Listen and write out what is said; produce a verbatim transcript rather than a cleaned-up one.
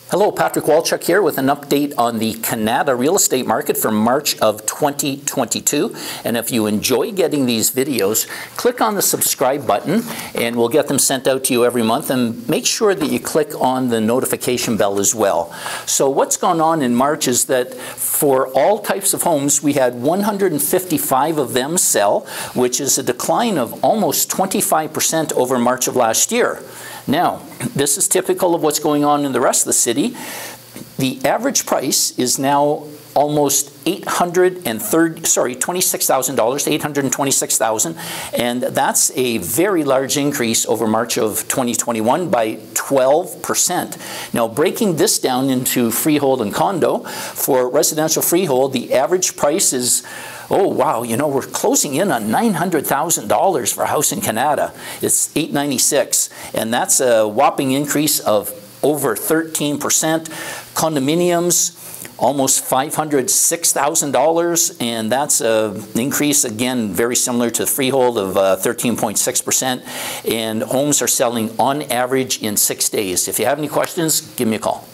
Hello, Patrick Walchuk here with an update on the Kanata real estate market for March of twenty twenty-two. And if you enjoy getting these videos, click on the subscribe button and we'll get them sent out to you every month. And make sure that you click on the notification bell as well. So what's gone on in March is that for all types of homes, we had one hundred fifty-five of them sell, which is a decline of almost twenty-five percent over March of last year. Now, this is typical of what's going on in the rest of the city. The average price is now almost eight hundred thirty, sorry, twenty-six thousand dollars, eight hundred twenty-six thousand dollars, and that's a very large increase over March of twenty twenty-one by twelve percent. Now, breaking this down into freehold and condo, for residential freehold, the average price is, oh wow, you know, we're closing in on nine hundred thousand dollars for a house in Kanata. It's eight ninety-six, and that's a whopping increase of over thirteen percent. Condominiums, almost five hundred six thousand dollars, and that's an increase, again, very similar to freehold of uh, thirteen point six percent, and homes are selling on average in six days. If you have any questions, give me a call.